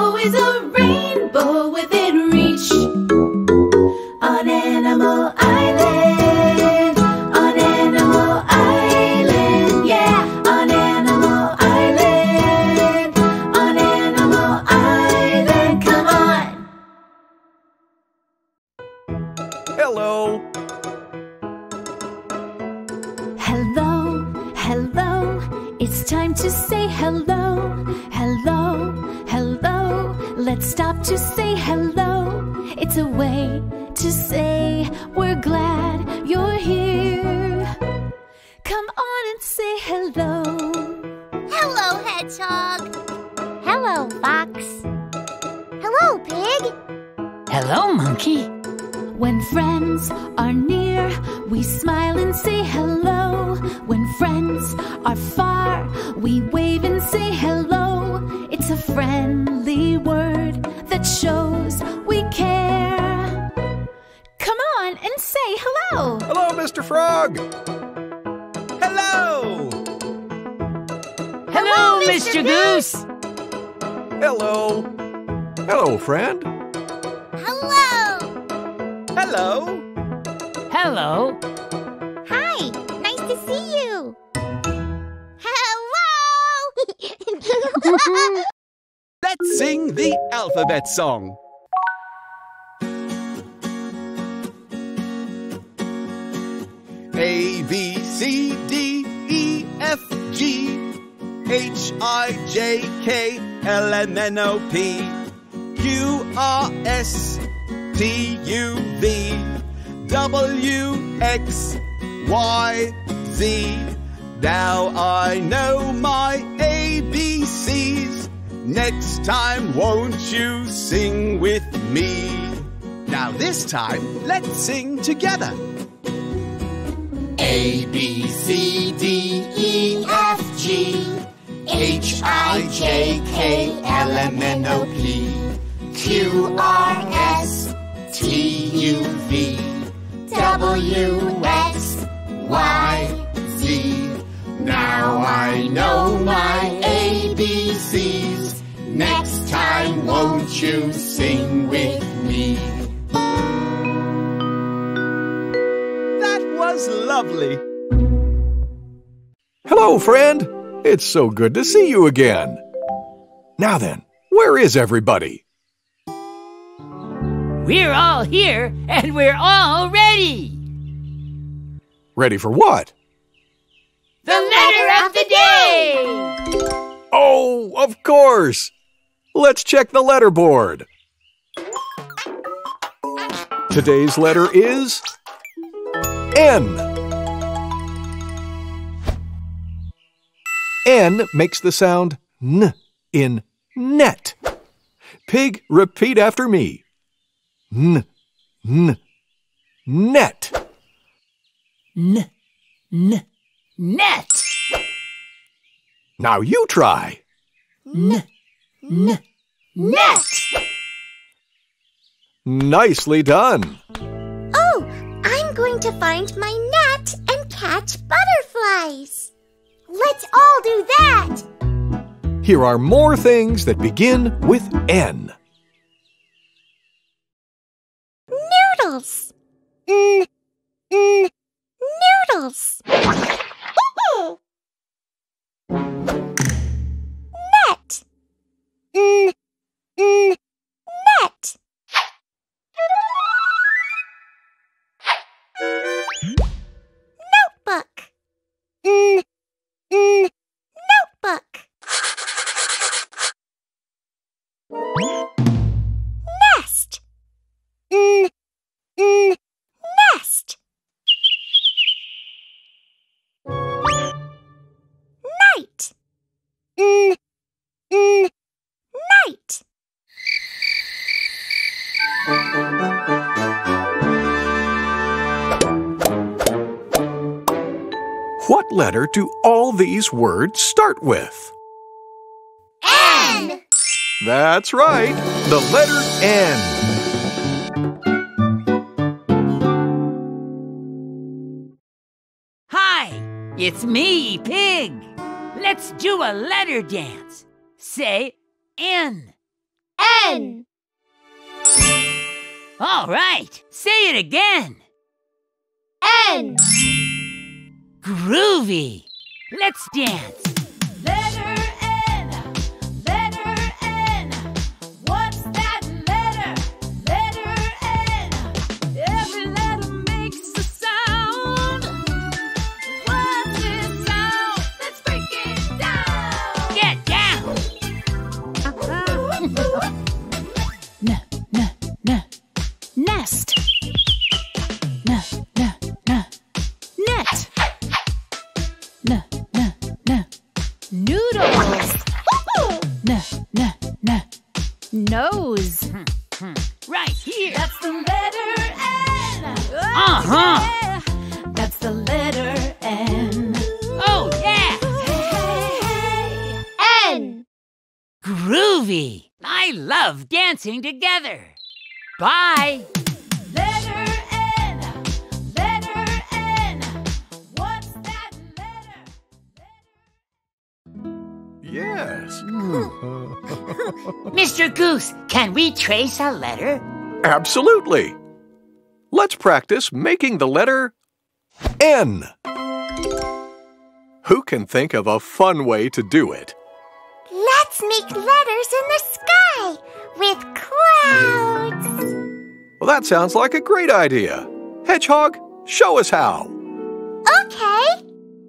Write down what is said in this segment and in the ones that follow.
always a rainbow within reach. On Animal Island, on Animal Island, yeah, on Animal Island, on Animal Island, come on. Hello. Hello, hello, it's time to say hello. Hello, hello, let's stop to say hello. It's a way to say we're glad you're here. Come on and say hello. Hello, Hedgehog. Hello, Fox. Hello, Pig. Hello, Monkey. When friends are near, we smile and say hello. When friends are far, we wave and say hello. It's a friendly word that shows we care. Come on and say hello. Hello, Mr. Frog. Hello. Hello, Mr. Goose. Hello. Hello, friend. Hello. Hello. Hello. Hi, nice to see you. Hello. Let's sing the alphabet song. A, B, C, D, E, F, G, H, I, J, K, L, M, N, O, P, Q, R, S, T, U, V, W, X, Y, Z. Now I know my ABCs. Next time, won't you sing with me? Now this time, let's sing together. A, B, C, D, E, F, G, H, I, J, K, L, M, N, O, P, Q, R, S, T, U, V, W, X, Y, Z. Now I know my ABCs. Next time, won't you sing with me? That was lovely. Hello, friend. It's so good to see you again. Now then, where is everybody? We're all here and we're all ready. Ready for what? The letter of the day! Oh, of course! Let's check the letter board. Today's letter is N. N makes the sound N in net. Pig, repeat after me. N, N, net. N, N, net. Now you try. N, N, net. Nicely done. Oh, I'm going to find my net and catch butterflies. Let's all do that. Here are more things that begin with N. Noodles. Noodles. Net. Net. Notebook. Notebook. Nest. Nest. Night. Night. What letter do all these words start with? N. That's right, the letter N. Hi, it's me, Pig. Let's do a letter dance. Say N. N. All right, say it again. N. Groovy. Let's dance. Letter N, letter N. What's that letter? Letter N. Every letter makes a sound. What's this sound? Let's break it down. Get down. Nest. Net. Noodles. Nose. Right here. That's the letter N. Uh-huh. Yeah. That's the letter N. Oh, yeah. Hey. N. Groovy. I love dancing together. Bye. Letter N. Letter N. What's that letter? Yes. Mr. Goose, can we trace a letter? Absolutely. Let's practice making the letter N. Who can think of a fun way to do it? Let's make letters in the sky with clouds. Well, that sounds like a great idea. Hedgehog, show us how. Okay.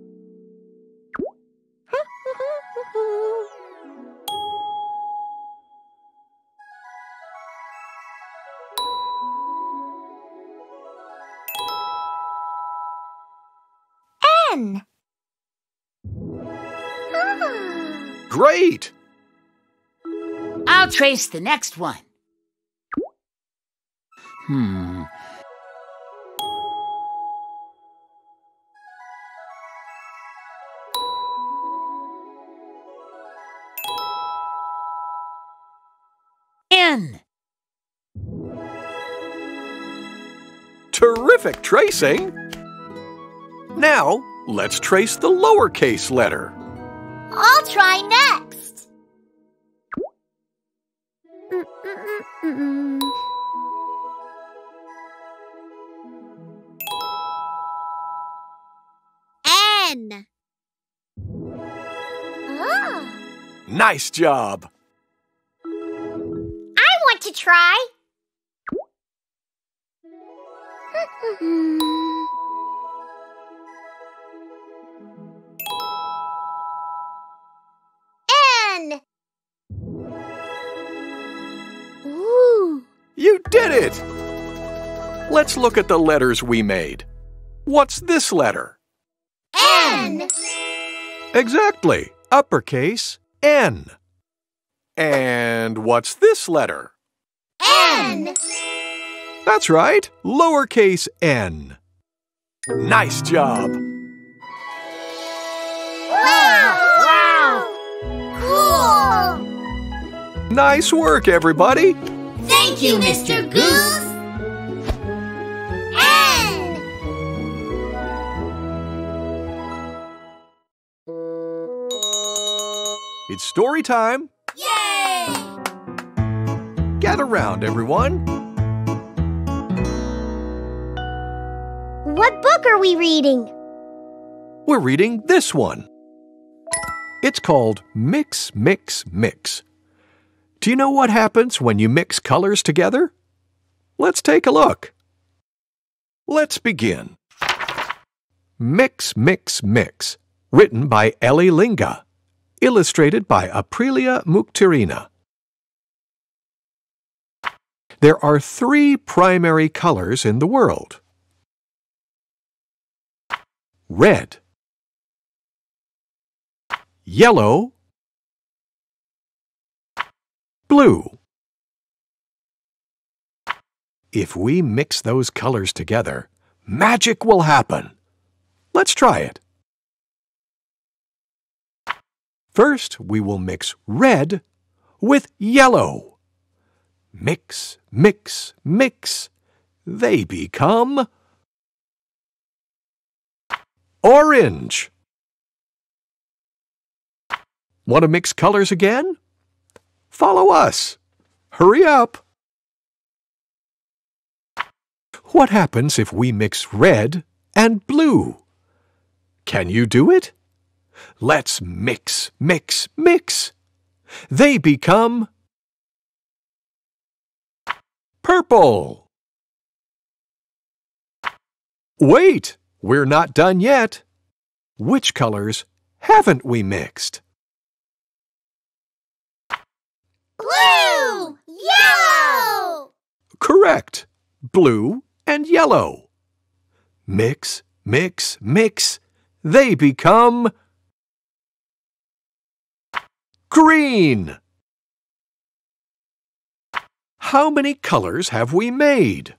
N. Great! I'll trace the next one. N. Terrific tracing! Now, let's trace the lowercase letter. I'll try next. N. Oh. Nice job! I want to try. N. Ooh. You did it! Let's look at the letters we made. What's this letter? N. Exactly, uppercase N. And what's this letter? N. That's right, lowercase n. Nice job! Wow! Cool! Nice work, everybody! Thank you, Mr. Goose! N! It's story time! Yay! Gather round, everyone! What book are we reading? We're reading this one. It's called Mix, Mix, Mix. Do you know what happens when you mix colors together? Let's take a look. Let's begin. Mix, Mix, Mix, written by Ellie Linga, illustrated by Aprilia Muktirina. There are 3 primary colors in the world. Red, yellow, blue. If we mix those colors together, magic will happen. Let's try it. First, we will mix red with yellow. Mix, mix, mix. They become orange. Want to mix colors again? Follow us. Hurry up! What happens if we mix red and blue? Can you do it? Let's mix, mix, mix. They become purple. Wait, we're not done yet. Which colors haven't we mixed? Blue! Yellow! Correct. Blue and yellow. Mix, mix, mix. They become green. How many colors have we made?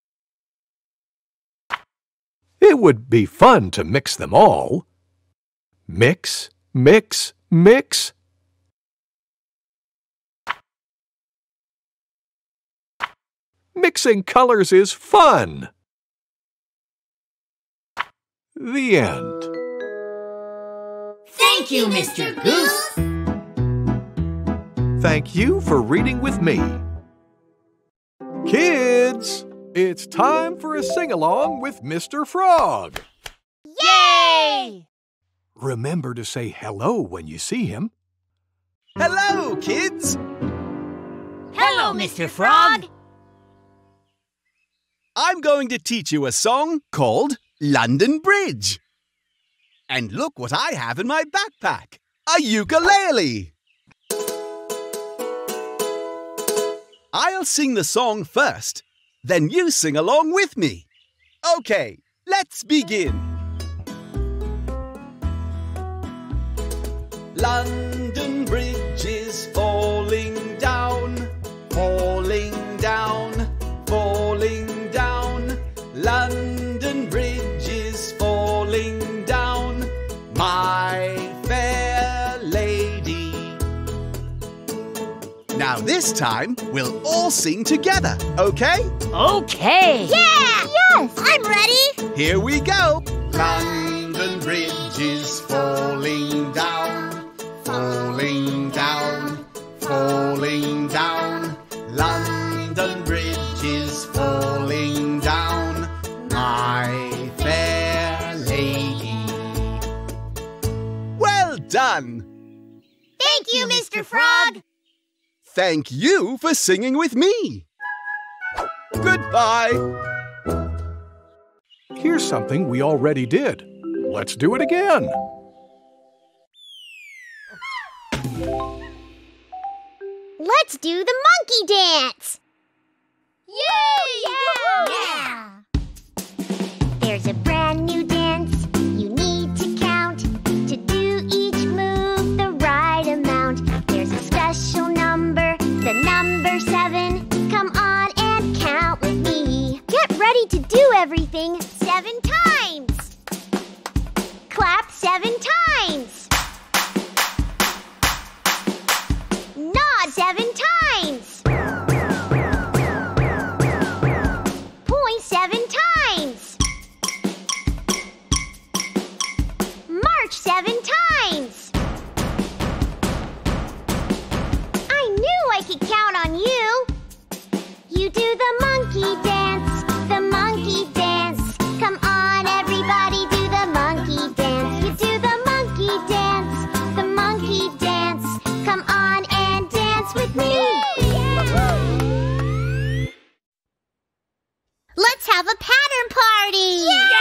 It would be fun to mix them all. Mix, mix, mix. Mixing colors is fun. The end. Thank you, Mr. Goose. Thank you for reading with me. Kids, it's time for a sing-along with Mr. Frog. Yay! Remember to say hello when you see him. Hello, kids! Hello, Mr. Frog. I'm going to teach you a song called London Bridge. And look what I have in my backpack, a ukulele. I'll sing the song first, then you sing along with me. Okay, let's begin. London Bridge is falling down, falling down, falling down. London Bridge is falling down, my fair lady. Now this time, we'll all sing together, okay? Okay. Yeah! Yes! I'm ready! Here we go. London Bridge is falling down, falling down, falling down. London Bridge is falling down, my fair lady. Well done. Thank you, Mr. Frog! Thank you for singing with me. Goodbye. Here's something we already did. Let's do it again. Let's do the monkey dance! Yay! Yeah! There's a brand new dance you need to count to do each move the right amount. There's a special number, the number 7. Come on and count with me. Get ready to do everything 7 times. Clap 7 times. Nod 7 times. Point 7 times. March 7 times. I knew I could count on you. You do the monkey dance, the monkey dance. Come on, everybody, do the monkey dance. You do the monkey dance, the monkey dance. Come on and dance with me. Let's have a pattern party!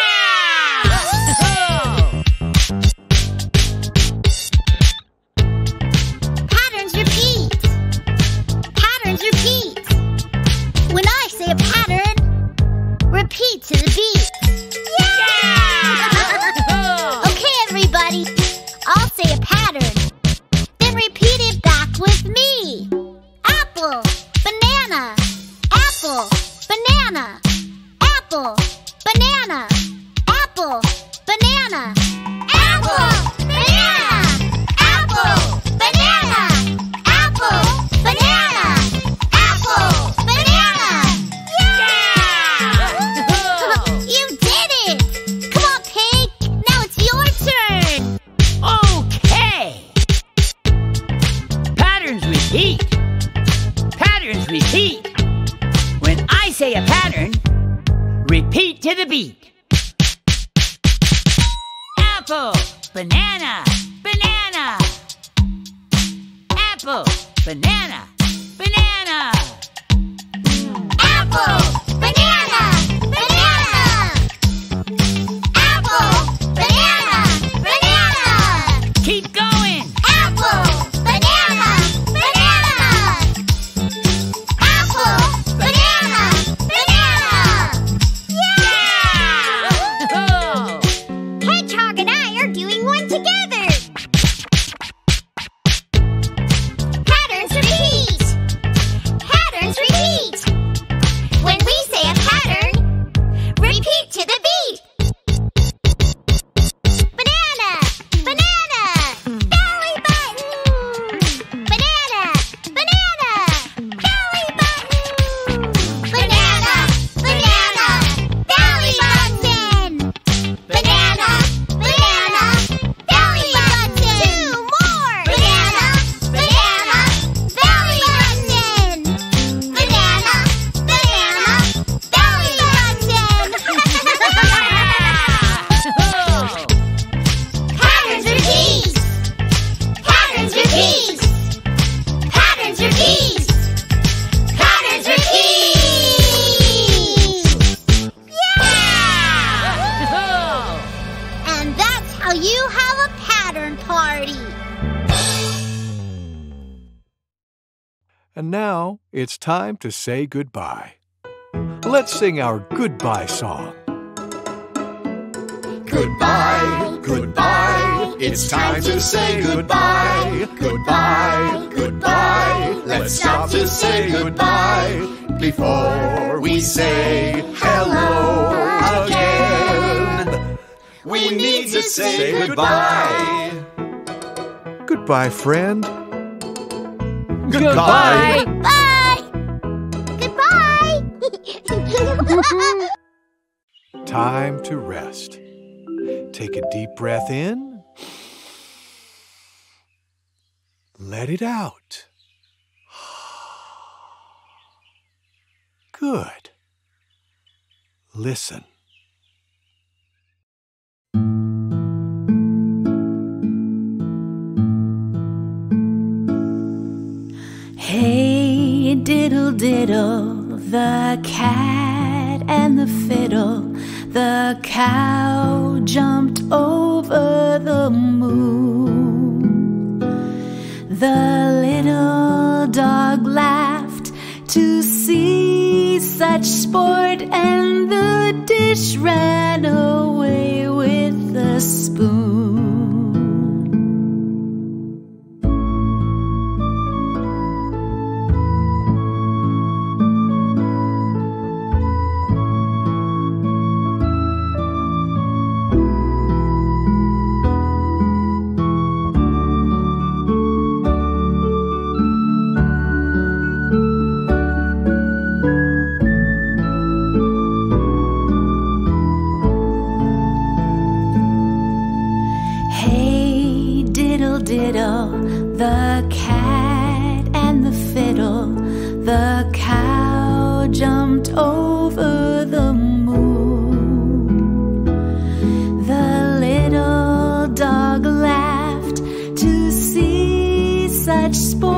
Patterns repeat. Patterns repeat. When I say a pattern, repeat to the beat. Okay, everybody. I'll say a pattern. Then repeat it back with me. Apple, banana, apple, banana, apple, banana, apple, banana, apple, banana, apple, banana, apple, banana, apple, banana. You did it! Come on, Pig. Now it's your turn. Okay. Patterns repeat. Patterns Patterns repeat. When I say a pattern, repeat to the beat. Apple, banana, banana. Apple, banana, banana. Apple, banana, banana. Apple, banana, banana. Keep going. Apple, banana, banana. Apple, banana, banana. Yeah! Oh. Hedgehog and I are doing one together. Patterns repeat. Patterns repeat. When we say a pattern, repeat to the beat. Banana, banana, belly button. Banana, banana, belly button. Banana, banana, belly button. Banana, banana, belly button. Two more. Banana, banana, belly button. Banana, banana, belly button. Patterns repeat. Patterns repeat. Patterns repeat. Patterns repeat. Yeah! And that's how you have a pattern party. And now it's time to say goodbye. Let's sing our goodbye song. Goodbye, goodbye, it's time to say goodbye. Goodbye, goodbye, let's stop to say goodbye before we say hello again. We need to say goodbye. Goodbye, friend. Goodbye. Bye. Goodbye. Time to rest. Take a deep breath in. Let it out. Good. Listen. Hey, diddle diddle, the cat and the fiddle. The cow jumped over the moon. The little dog laughed to see such sport, and the dish ran away with the spoon. Diddle, the cat and the fiddle. The cow jumped over the moon. The little dog laughed to see such sport.